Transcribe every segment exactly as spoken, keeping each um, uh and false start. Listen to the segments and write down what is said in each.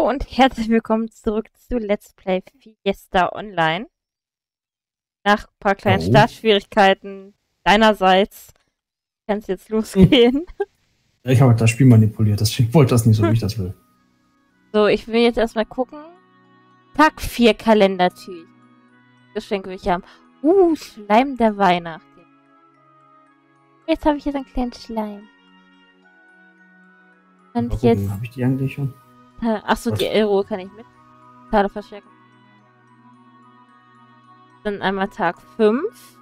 Hallo und herzlich willkommen zurück zu Let's Play Fiesta Online. Nach ein paar kleinen Hallo. Startschwierigkeiten deinerseits kann es jetzt losgehen. Ja, ich habe das Spiel manipuliert, deswegen wollte das nicht so, wie ich das will. So, ich will jetzt erstmal gucken. Tag vier Kalendertür. Geschenke will ich haben. Uh, Schleim der Weihnacht. Jetzt habe ich jetzt einen kleinen Schleim. Und Mal jetzt... gucken, habe ich die eigentlich schon? Achso, die Euro kann ich mit. Karte verstärken. Dann einmal Tag fünf.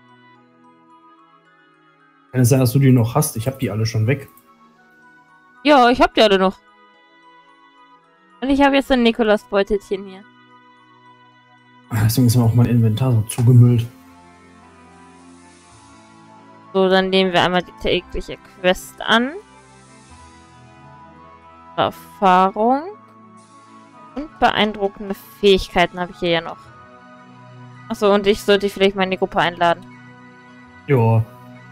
Kann es sein, dass du die noch hast? Ich habe die alle schon weg. Ja, ich hab die alle noch. Und ich habe jetzt ein Nikolaus-Beutelchen hier. Deswegen ist mir auch mein Inventar so zugemüllt. So, dann nehmen wir einmal die tägliche Quest an. Erfahrung. Und beeindruckende Fähigkeiten habe ich hier ja noch. Achso, und ich sollte vielleicht mal in die Gruppe einladen. Ja.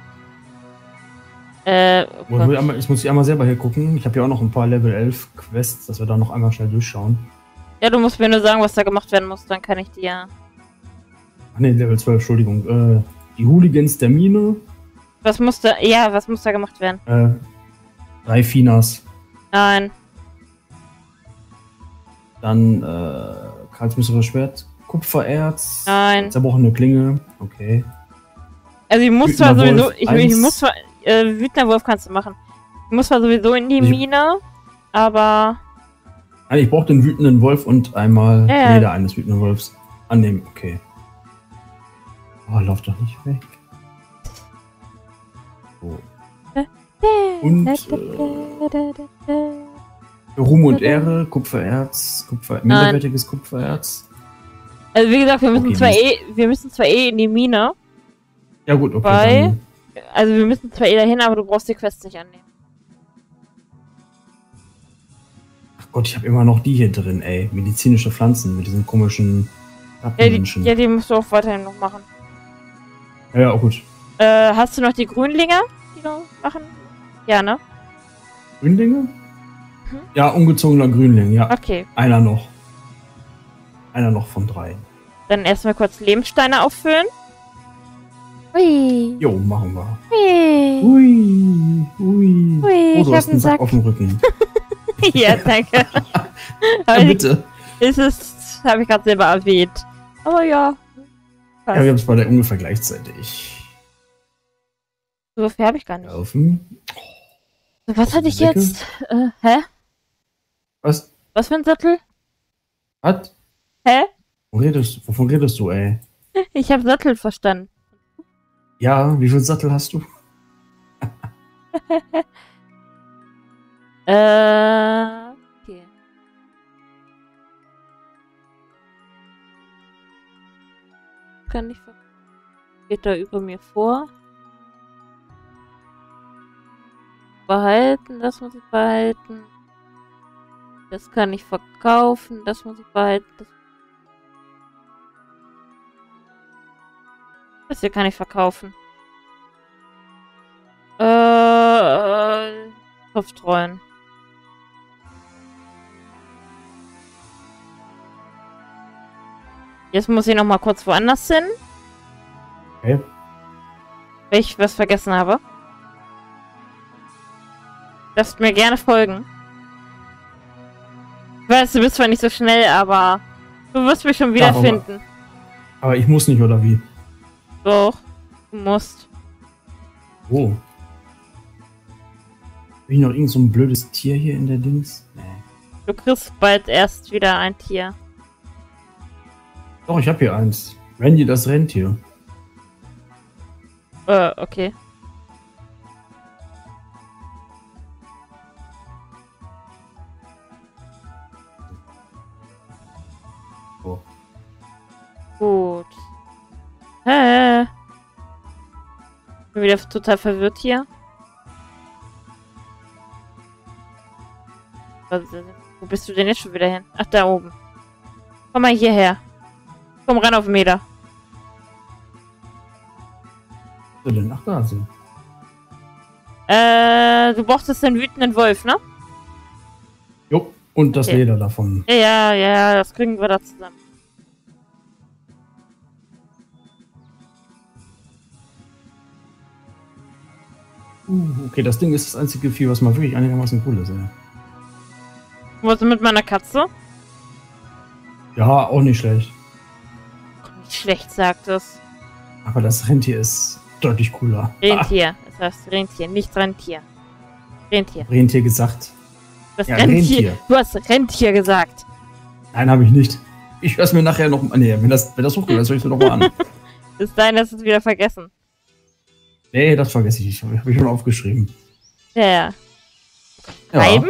Äh, Oh ich, einmal, ich muss hier einmal selber hier gucken. Ich habe ja auch noch ein paar Level elf Quests, dass wir da noch einmal schnell durchschauen. Ja, du musst mir nur sagen, was da gemacht werden muss, dann kann ich dir... Ach ne, Level zwölf, Entschuldigung. Äh, die Hooligans der Mine. Was muss da... Ja, was muss da gemacht werden? Äh, drei Finas. Nein. Dann, äh, Karls Mysterisches Schwert. Kupfererz. Nein. Zerbrochene Klinge. Okay. Also ich muss zwar Wütender sowieso... Wolf Ich, ich eins. muss zwar... Äh, Wütender Wolf kannst du machen. Ich muss zwar sowieso in die Ich- Mine, aber... Nein, ich brauche den wütenden Wolf und einmal Ja, ja. Leder eines wütenden Wolfs annehmen. Okay. Oh, lauf doch nicht weg. So. Und äh, Ruhm und Ehre, Kupfererz, Kupfer, minderwertiges Kupfererz. Also wie gesagt, wir müssen Okay, zwar Mist. eh, wir müssen zwar eh in die Mine, Ja gut, okay. Bei- Dann, also wir müssen zwar eh dahin, aber du brauchst die Quest nicht annehmen. ach Gott, ich habe immer noch die hier drin, ey. Medizinische Pflanzen mit diesen komischen Ja die, Apfelmenschen. ja, die musst du auch weiterhin noch machen. Ja, ja, auch gut. Äh, hast du noch die Grünlinge, die du machen? Ja, ne? Grünlinge? Ja, ungezogener Grünling, ja. Okay. Einer noch. Einer noch von drei. Dann erstmal kurz Lebenssteine auffüllen. Hui. Jo, machen wir. Hui. Ui, ui. Hui, Oh, ich du hab hast einen einen Sack Sack. auf dem Rücken. Ja, danke. Ja, Aber bitte. ist es, habe ich gerade selber erwähnt. Aber ja. Ja, wir haben es beide ungefähr gleichzeitig. So viel habe ich gar nicht. Laufen. So, was Hast hatte du ich die Säcke? jetzt? Äh, hä? Was? Was für ein Sattel? Was? Hä? Wovon redest, wovon redest du, ey? Ich habe Sattel verstanden. Ja, wie viel Sattel hast du? Äh, okay. Kann ich ver... Geht da über mir vor. Behalten, das muss ich behalten. Das kann ich verkaufen, das muss ich behalten. Das, das hier kann ich verkaufen. Äh, Kopftreuen. Jetzt muss ich noch mal kurz woanders hin, Okay. weil ich was vergessen habe. Darfst mir gerne folgen. Ich weiß, du bist zwar nicht so schnell, aber du wirst mich schon Darf aber. wiederfinden. Aber ich muss nicht, oder wie? Doch, du musst. Oh. Bin ich noch irgend so ein blödes Tier hier in der Dings? Nee. Du kriegst bald erst wieder ein Tier. Doch, ich habe hier eins. Randy, das Rentier. Äh, okay. Oh. Gut. Hä? Bin wieder total verwirrt hier. Was- Wo bist du denn jetzt schon wieder hin? Ach, da oben. Komm mal hierher. Komm ran auf den Meter. Was soll denn? Ach, da sind. Äh, du brauchtest den wütenden Wolf, ne? Jo. Und das Okay. Leder davon. Ja, ja, ja, das kriegen wir da zusammen. Uh, okay, das Ding ist das einzige Vieh, was mal wirklich einigermaßen cool ist, ey. Was ist mit meiner Katze? Ja, auch nicht schlecht. Nicht schlecht, sagt es. Aber das Rentier ist deutlich cooler. Rentier. Das heißt Rentier, nicht Rentier. Rentier. Ah, Rentier gesagt. Du hast Ja, Rentier. Rentier. Du hast Rentier gesagt. Nein, habe ich nicht. Ich höre es mir nachher noch... Nee, wenn das, wenn das hochgeht, das höre ich mir noch mal an. Bis dahin hast du es wieder vergessen. Nee, das vergesse ich nicht. Habe ich schon aufgeschrieben. Ja, ja. Ja. Reiben?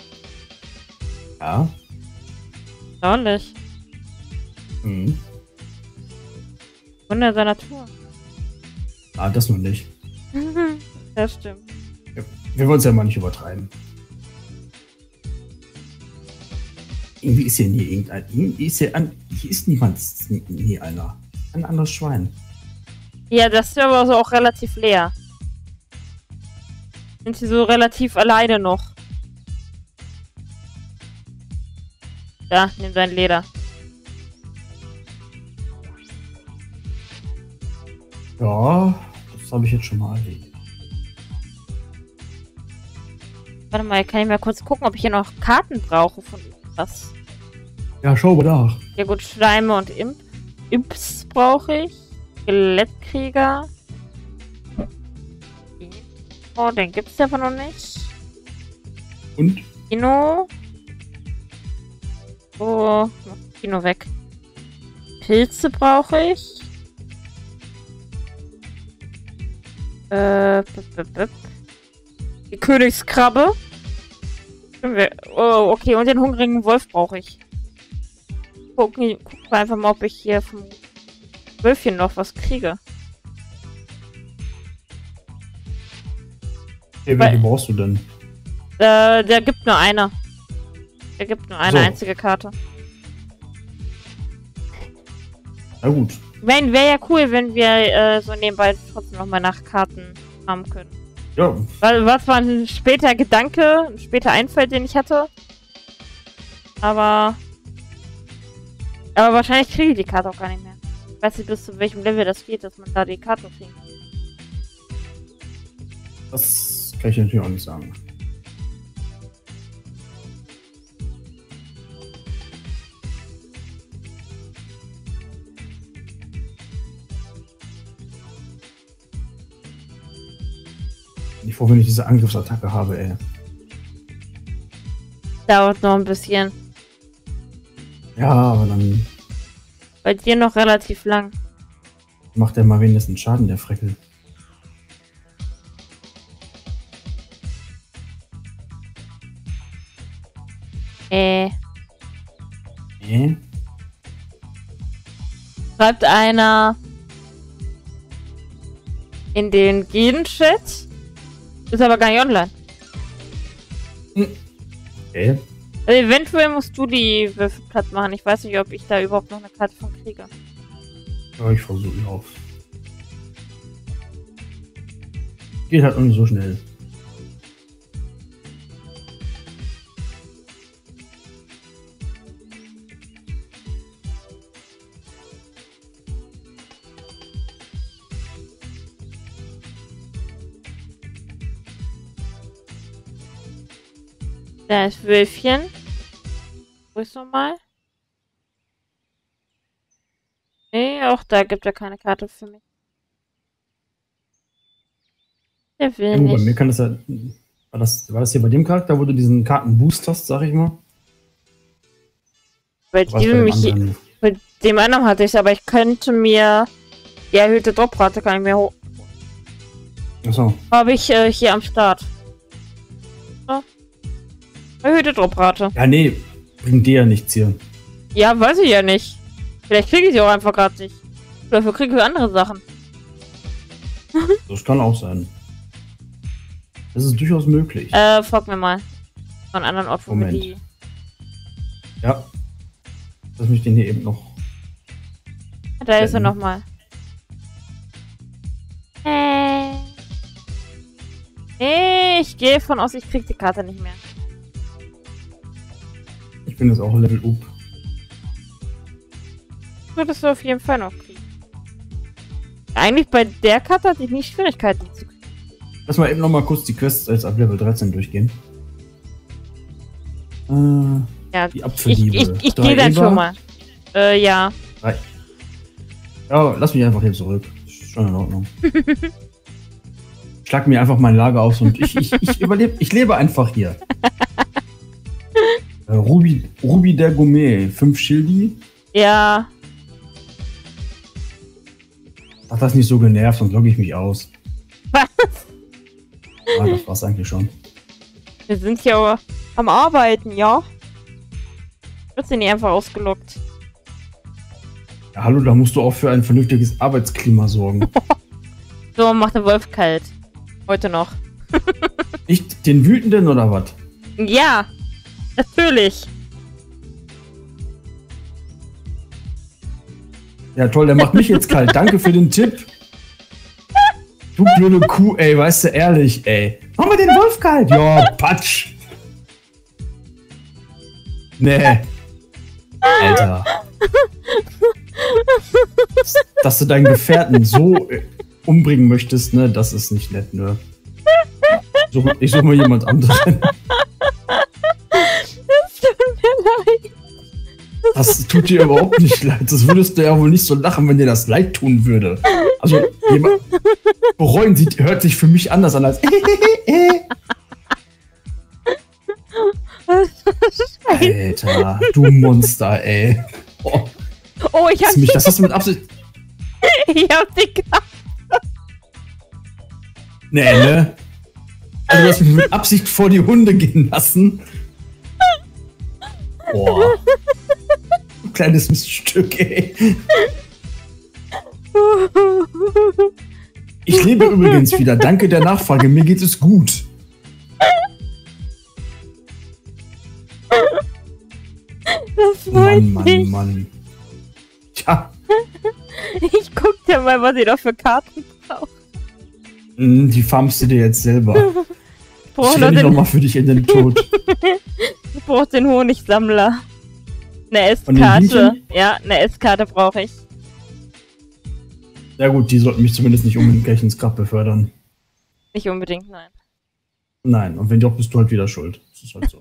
Ja. Erstaunlich. Mhm. Wunder der Natur. Ah, das noch nicht. Das stimmt. Wir wollen es ja mal nicht übertreiben. Irgendwie ist hier nie irgendein... Irgendwie ist hier, an, hier ist niemand... Nie einer. Ein anderes Schwein. Ja, das ist aber so auch relativ leer. Sind sie so relativ alleine noch. Da, nimm dein Leder. Ja, das habe ich jetzt schon mal erledigt. Warte mal, kann ich mal kurz gucken, ob ich hier noch Karten brauche von irgendwas. Ja, schau mal nach. Ja gut, Schleime und Imp. Imps brauche ich. Skelettkrieger. Oh, den gibt's ja aber noch nicht. Und? Kino. Oh, mach Kino weg. Pilze brauche ich. Äh, bip, bip, bip. Die Königskrabbe. Oh, okay, und den hungrigen Wolf brauche ich. Gucken, gucken wir einfach mal, ob ich hier vom Wölfchen noch was kriege. Hey, welche brauchst du denn? Äh, der gibt nur eine. Der gibt nur eine So. einzige Karte. Na gut. Ich meine, wäre ja cool, wenn wir äh, so nebenbei trotzdem nochmal nach Karten haben können. Ja, Weil was war ein später Gedanke, ein später Einfall, den ich hatte. Aber. Aber wahrscheinlich kriege ich die Karte auch gar nicht mehr. Ich weiß nicht, bis zu welchem Level das geht, dass man da die Karten kriegt. das kann ich natürlich auch nicht sagen. Ich froh, wenn ich diese Angriffsattacke habe, ey. Dauert noch ein bisschen. Ja, aber dann Bei dir noch relativ lang. macht er mal wenigstens Schaden, der Freckel. Äh. Nee? Schreibt einer in den Gen-Chat. Ist aber gar nicht online. Okay. Also eventuell musst du die Würfel platt machen. Ich weiß nicht, ob ich da überhaupt noch eine Karte von kriege. Ja, ich versuche auf. Geht halt auch nicht so schnell. Da ist Wölfchen. Wo ist nochmal? Nee, auch da gibt er keine Karte für mich. Der will Ja, gut, bei mir nicht. kann das ja. War das, war das hier bei dem Charakter, wo du diesen Kartenboost hast, sag ich mal? Bei Oder war's diesem, dem ich, anderen? bei dem anderen hatte ich es, aber ich könnte mir die erhöhte Droprate kann ich mir hoch. Achso. Habe ich äh, hier am Start. So. Erhöhte Droprate. Ja, nee, bringt dir ja nichts hier. Ja, weiß ich ja nicht. Vielleicht kriege ich sie auch einfach gerade nicht. Dafür kriege ich andere Sachen. Das kann auch sein. Das ist durchaus möglich. Äh, folg mir mal. Von anderen Ort, wo wir Moment. die. Ja. Lass mich den hier eben noch. Da ist er Senden. nochmal. Äh. Nee, ich gehe von aus, ich krieg die Karte nicht mehr. Ich bin jetzt auch Level up. Würdest du auf jeden Fall noch kriegen. Eigentlich bei der Karte hatte ich nicht Schwierigkeiten zu kriegen. Lass mal eben noch mal kurz die Quests jetzt ab Level dreizehn durchgehen. Äh, Ja, die ich, Apfelliebe. ich, ich Drei gehe dann Eber. schon mal. Äh, ja. Drei. Ja, lass mich einfach hier zurück. Ist schon in Ordnung. Schlag mir einfach mein Lager aus und ich, ich, ich überlebe, ich lebe einfach hier. äh, Ruby, Ruby der Gourmet, fünf Schildi. Ja. Hat das nicht so genervt, sonst logge ich mich aus. Was? Ah, das war's eigentlich schon. Wir sind ja am Arbeiten, ja? Wird sie nicht einfach ausgelockt? Ja, hallo, da musst du auch für ein vernünftiges Arbeitsklima sorgen. So, macht der Wolf kalt. Heute noch. Nicht den Wütenden oder was? Ja, natürlich. Ja toll, der macht mich jetzt kalt. Danke für den Tipp. Du blöde Kuh, ey, weißt du, ehrlich, ey. Mach mal den Wolf kalt. Ja, Patsch. Nee. Alter. Dass, dass du deinen Gefährten so äh, umbringen möchtest, ne, das ist nicht nett, ne. So, ich suche mal jemand anderen. Es tut mir leid. Das tut dir überhaupt nicht leid. Das würdest du ja wohl nicht so lachen, wenn dir das leid tun würde. Also, jemand bereuen sieht, hört sich für mich anders an als. Alter, du Monster, ey. Oh, Oh, ich das, hab mich, das hast du mit Absicht. Ich hab die Karte. Nee, ne? Also, du hast mich mit Absicht vor die Hunde gehen lassen. Boah. Du kleines Miststück, ey. Ich lebe übrigens wieder. Danke der Nachfrage. Mir geht es gut. Das freut Mann, Mann, mich. Mann. Tja, Ich guck dir mal, was ihr da für Karten braucht. mh, die farmst du dir jetzt selber. Ich brauch Ich noch renne den, nochmal für dich in den Tod. ich brauch den Honigsammler. Eine Von den Esskarte. Bienchen? Ja, eine Esskarte brauche ich. Ja gut, die sollten mich zumindest nicht unbedingt gleich ins Grab befördern. Nicht unbedingt, nein. Nein, und wenn doch, bist du halt wieder schuld. Das ist halt so.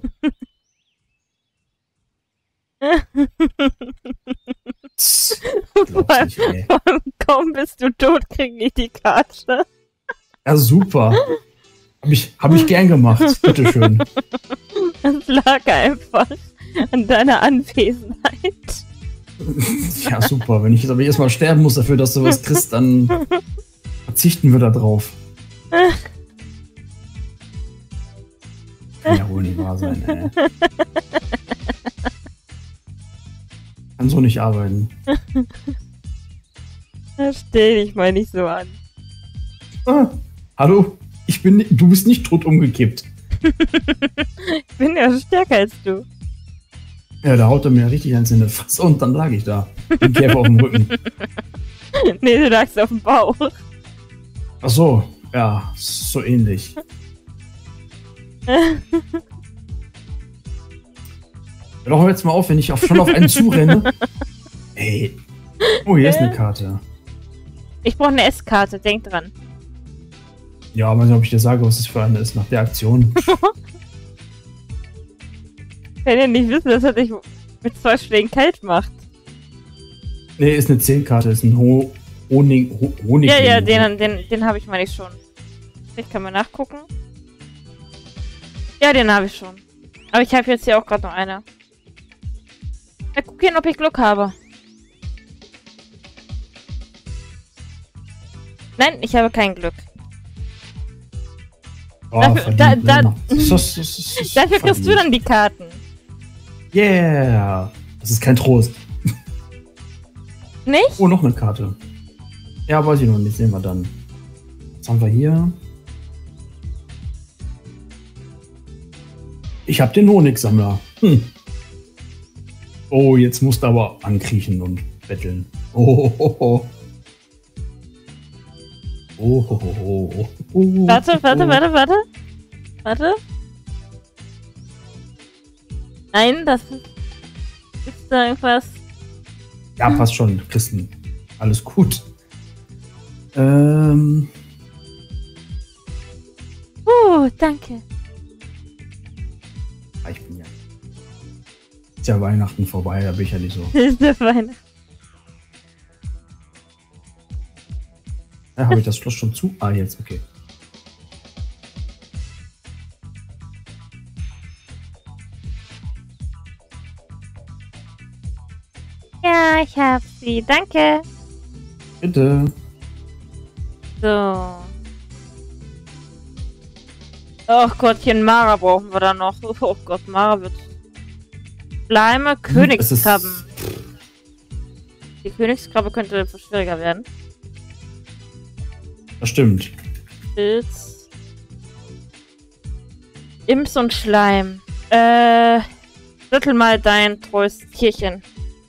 Tss, glaub's nicht, ey. Kaum bist du tot, krieg ich die Karte. Ja, super. Hab ich, hab ich gern gemacht. Bitteschön. Das lag einfach an deiner Anwesenheit. Ja, super. Wenn ich jetzt aber erstmal sterben muss dafür, dass du was kriegst, dann verzichten wir da drauf. Kann ja wohl nicht wahr sein, ey. Kann so nicht arbeiten. Stell dich mal nicht so an. Ah, hallo? Ich bin, ni- du bist nicht tot umgekippt. Ich bin ja stärker als du. Ja, da haut er mir richtig eins in die Fresse und dann lag ich da. Mit Käfer auf dem Rücken. Nee, du lagst auf dem Bauch. Ach so, ja, so ähnlich. Hör doch jetzt mal auf, wenn ich auf, schon auf einen zurenne. Ey. Oh, hier ist eine Karte. Ich brauche eine Esskarte, denk dran. Ja, mal sehen, ob ich dir sage, was das für eine ist nach der Aktion. Wenn ihr nicht wissen, dass er dich mit zwei Schlägen kalt macht. Nee, ist eine zehn-Karte, ist ein Ho Honig. Ho Honig Ja, ja, den, den, den habe ich meine ich schon. Ich kann mal nachgucken. Ja, den habe ich schon. Aber ich habe jetzt hier auch gerade noch eine. Mal gucken, ob ich Glück habe. Nein, ich habe kein Glück. Oh, Dafür- da- da- das, das, das, das, Dafür kriegst du dann die Karten. Yeah. Das ist kein Trost. Nicht? Oh, noch eine Karte. Ja, weiß ich noch nicht. Sehen wir dann. Was haben wir hier? Ich habe den Honigsammler. Hm. Oh, jetzt musst du aber ankriechen und betteln. Oh, oh, oh. Oh, oh, oh, oh, oh. Warte, warte, warte, warte. Warte. Nein, das ist... Ist da irgendwas? Ja, passt schon, Christen. Alles gut. Ähm. Uh, danke. Ah, ich bin ja. Ist ja Weihnachten vorbei, da bin ich ja nicht so. Ist der Weihnachten. Ja, habe ich das Schloss schon zu? Ah, jetzt, okay. Ja, ich hab sie. Danke. Bitte. So. Oh Gottchen, Mara brauchen wir da noch. Oh Gott, Mara wird... Schleime, Königskrabben. Die Königskrabbe könnte etwas schwieriger werden. Das stimmt. Pilz. Imps und Schleim. Äh... Rüttel mal dein treues Tierchen.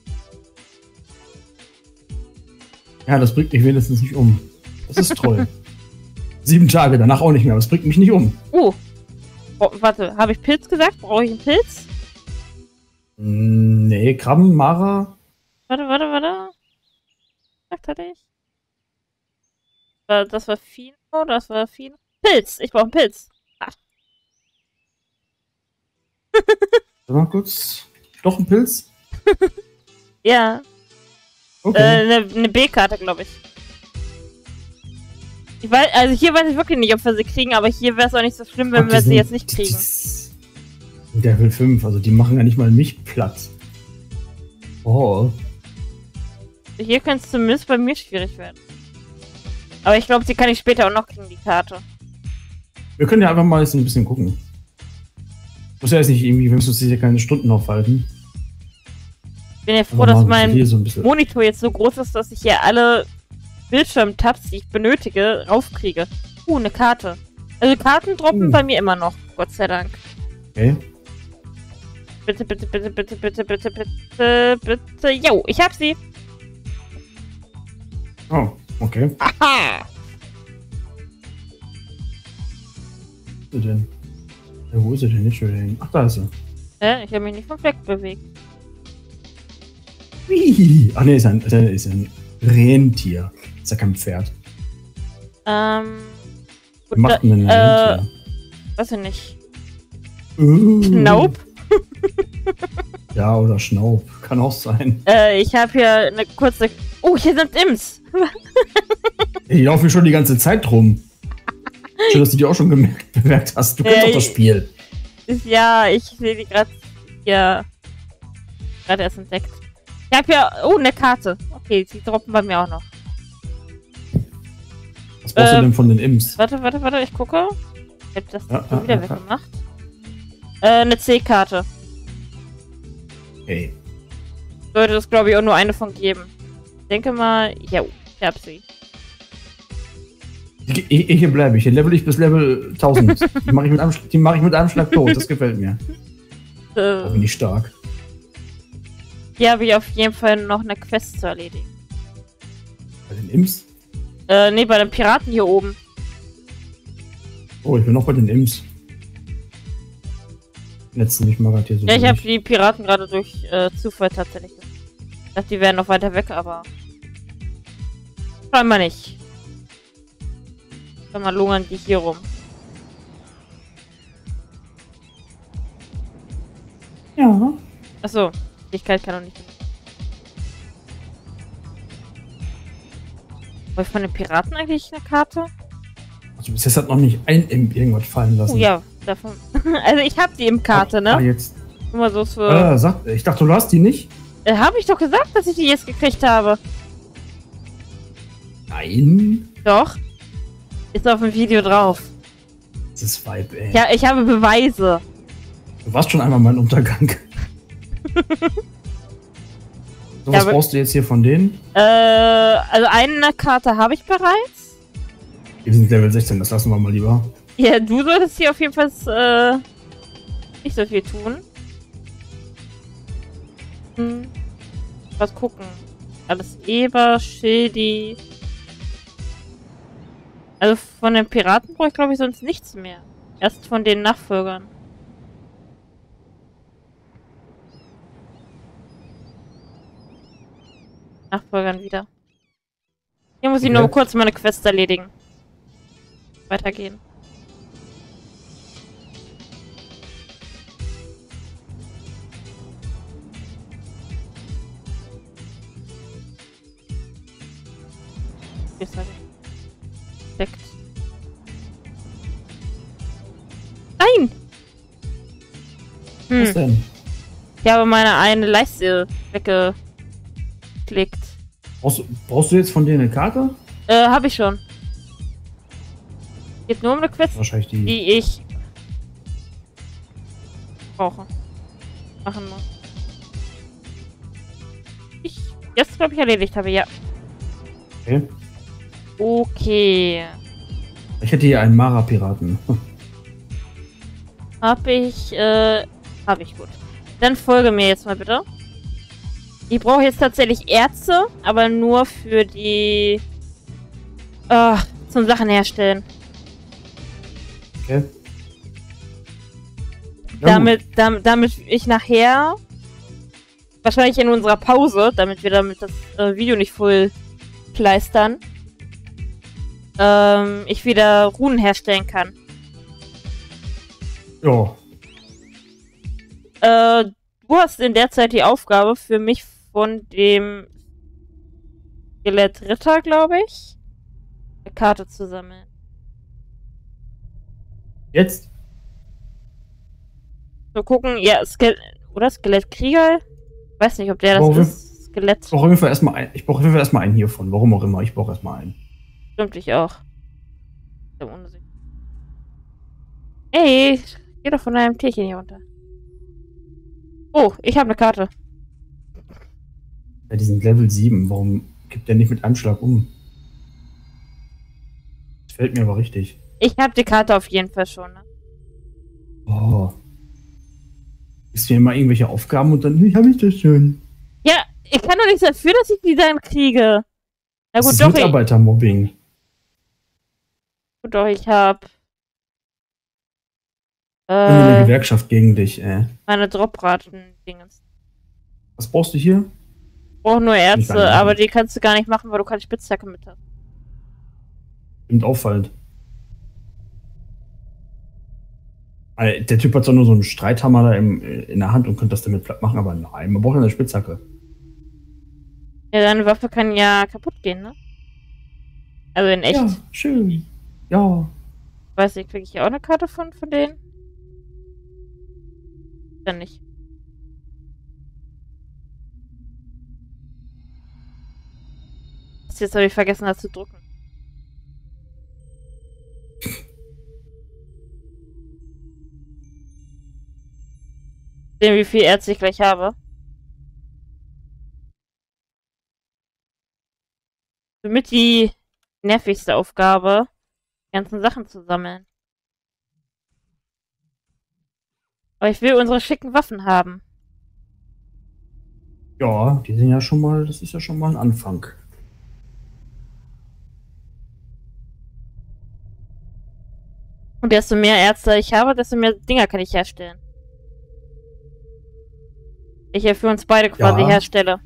Ja, das bringt mich wenigstens nicht um. Das ist toll. Sieben Tage, danach auch nicht mehr, aber es bringt mich nicht um. Uh. Oh, warte, habe ich Pilz gesagt? Brauche ich einen Pilz? Nee, Krabben, Mara. Warte, warte, warte. Sagt hatte ich. War- Das war Fino, das war Fino. Pilz! Ich brauche einen Pilz. Ah. Warte mal kurz. Doch ein Pilz? Ja. Okay. Äh, eine ne B-Karte, glaube ich. Ich weiß, also hier weiß ich wirklich nicht, ob wir sie kriegen, aber hier wäre es auch nicht so schlimm, wenn Ach, die wir sie sind- jetzt nicht kriegen. die- Level fünf, also die machen ja nicht mal mich platt. Oh. Hier könnte es zumindest bei mir schwierig werden. Aber ich glaube, sie kann ich später auch noch kriegen, die Karte. Wir können ja einfach mal jetzt ein bisschen gucken. Muss ja jetzt nicht irgendwie, wir müssen uns hier keine Stunden aufhalten. Ich bin ja froh, Aber dass mal mein hier so ein bisschen. Monitor jetzt so groß ist, dass ich hier alle Bildschirmtabs, die ich benötige, raufkriege. Uh, eine Karte. Also Karten droppen Uh. bei mir immer noch, Gott sei Dank. Okay. Bitte, bitte, bitte, bitte, bitte, bitte, bitte, bitte. Jo, ich hab sie. Oh, okay. Aha! Wo ist sie denn? Ja, wo ist sie denn? Nicht schon hin. Ach, da ist sie. Äh, ich habe mich nicht vom Fleck bewegt. Hui. Ach nee, ist ein, ist ein, ist ein Rentier. Ist ja kein Pferd. Ähm. Was macht denn ein äh, Rentier? weiß ich nicht. Uh. Nope. Ja, oder Schnaub. Kann auch sein. Äh, ich habe hier eine kurze. Oh, hier sind Imps. Die laufen hier schon die ganze Zeit rum. Schön, dass du die auch schon gemerkt, bemerkt hast. Du kennst Äh, doch das Spiel. Ist, ja, ich sehe die gerade hier. Gerade erst entdeckt. Ich habe ja. Oh, eine Karte. Okay, die droppen bei mir auch noch. Was brauchst äh, du denn von den Imps? Warte, warte, warte, ich gucke. Ich hab das Ja, schon ja, wieder ja, weggemacht. Äh, eine C-Karte. Hey. Sollte es, glaube ich, auch nur eine von geben. Ich denke mal. Ja, ich hab sie. Hier, hier bleibe ich. Hier level ich bis Level tausend. Die mache ich, mit einem Sch- die mach ich mit einem Schlag tot. Das gefällt mir. Da Äh, bin ich stark. hier habe ich auf jeden Fall noch eine Quest zu erledigen. Bei den Imps? Äh, nee, bei den Piraten hier oben. Oh, ich bin noch bei den Imps. Letzten nicht mal gerade hier so. Ja, ich habe durch. die Piraten gerade durch äh, Zufall tatsächlich. Ich dachte, die wären noch weiter weg, aber. Scheinbar nicht. Scheinbar lungern die hier rum. Ja. Achso, Fähigkeit kann auch nicht. Habe ich von den Piraten eigentlich eine Karte? Also bis jetzt hat noch nicht ein Imp irgendwas fallen lassen. Oh ja, davon. Also ich habe die im Karte, Ah, ne? jetzt. Nur mal so für. Ah, sag, ich dachte, du hast die nicht? Äh, habe ich doch gesagt, dass ich die jetzt gekriegt habe. Nein. Doch. Ist auf dem Video drauf. Das ist Vibe, ey. Ja, ich habe Beweise. Du warst schon einmal mein Untergang. So, Ja, was aber- brauchst du jetzt hier von denen? Äh, also eine Karte habe ich bereits. Die sind Level sechzehn, das lassen wir mal lieber. Ja, du solltest hier auf jeden Fall äh, nicht so viel tun. Hm. Was gucken. Alles Eber, Schildi. Also von den Piraten brauche ich glaube ich sonst nichts mehr. Erst von den Nachfolgern. Nachfolgern wieder. Hier muss ich Okay. nur kurz meine Quest erledigen. Weitergehen. Hier ist er. Perfekt. Nein! Was Hm. denn? Ich habe meine eine Leiste weggeklickt. Brauchst, du- brauchst du jetzt von denen eine Karte? Äh, habe ich schon. Geht nur um eine Quest, Wahrscheinlich die. die ich brauche. Machen muss. Ich jetzt, glaube ich, erledigt habe, ja. Okay. Okay. Ich hätte hier einen Mara-Piraten. Hab ich, äh, hab ich gut. Dann folge mir jetzt mal bitte. Ich brauche jetzt tatsächlich Erze, aber nur für die, äh, zum Sachen herstellen. Okay. Ja, Damit, damit, damit ich nachher, wahrscheinlich in unserer Pause, damit wir damit das äh, Video nicht voll kleistern, ähm, ich wieder Runen herstellen kann. Ja. Äh, du hast in der Zeit die Aufgabe für mich von dem Skelettritter, glaube ich, eine Karte zu sammeln. Jetzt? So gucken, ja, Skel oder Skelettkrieger? Weiß nicht, ob der das Warum? ist. Skelett. Ich brauche auf jeden Fall erstmal einen. Ich brauche auf jeden Fall erstmal einen hiervon. Warum auch immer. Ich brauche erstmal einen. Stimmt, ich auch. Der ohne sich. Ey, geh doch von deinem Tierchen hier runter. Oh, ich habe eine Karte. Ja, die sind Level sieben. Warum gibt der nicht mit einem Schlag um? Das fällt mir aber richtig. Ich habe die Karte auf jeden Fall schon, ne? Oh. Ist mir immer irgendwelche Aufgaben und dann, ich habe ich das schon. Ja, ich kann doch nichts dafür, dass ich die dann kriege. Na Das gut, ist doch, ich, Mitarbeitermobbing. gut, doch, ich habe Und eine äh, Gewerkschaft gegen dich, äh. meine Dropraten-Dingens. Was brauchst du hier? Ich brauche nur Nicht Ärzte, meine aber Sachen. die kannst du gar nicht machen, weil du keine Spitzhacke mit hast. Stimmt auffallend. Alter, der Typ hat zwar nur so einen Streithammer da im, in der Hand und könnte das damit platt machen, aber nein, man braucht ja eine Spitzhacke. Ja, deine Waffe kann ja kaputt gehen, ne? Also in echt. Ja, schön. Ja. Weiß ich, kriege ich hier auch eine Karte von, von denen? Dann nicht. Jetzt habe ich vergessen, das zu drücken. Sehen, wie viel Erz ich gleich habe. Somit die nervigste Aufgabe, die ganzen Sachen zu sammeln. Aber ich will unsere schicken Waffen haben. Ja, die sind ja schon mal, das ist ja schon mal ein Anfang. Und desto mehr Ärzte ich habe, desto mehr Dinger kann ich herstellen. Ich ja für uns beide quasi Ja. herstelle.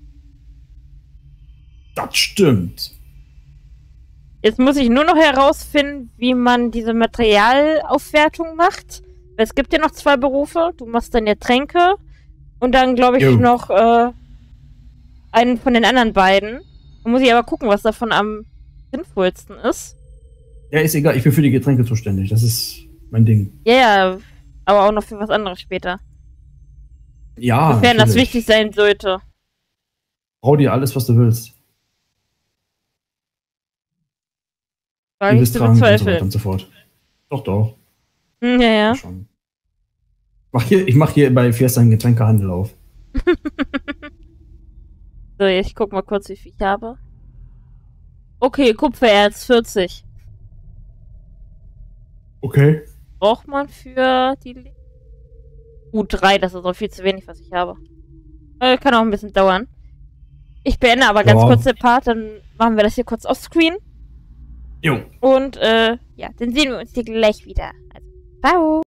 Das stimmt. Jetzt muss ich nur noch herausfinden, wie man diese Materialaufwertung macht. Es gibt ja noch zwei Berufe. Du machst dann ja Tränke und dann, glaube ich, Jo. noch äh, einen von den anderen beiden. Da muss ich aber gucken, was davon am sinnvollsten ist. Ja, ist egal, ich bin für die Getränke zuständig. Das ist mein Ding. Ja, ja, aber auch noch für was anderes später. Ja, Sofern das natürlich. wichtig sein sollte. Brau dir alles, was du willst. War nicht zu Liebestrank und so weiter bezweifeln. und so fort. Doch, doch. Hm, ja, ja. Schon. Mach hier, ich mache hier bei Fiesta einen Getränkehandel auf. So, ich guck mal kurz, wie viel ich habe. Okay, Kupfererz vierzig. Okay. Braucht man für die... Le Uh, drei, das ist auch viel zu wenig, was ich habe. Äh, kann auch ein bisschen dauern. Ich beende aber ganz Ja. kurz den Part, dann machen wir das hier kurz offscreen. Jo. Und, äh, ja, dann sehen wir uns hier gleich wieder. Also, ciao!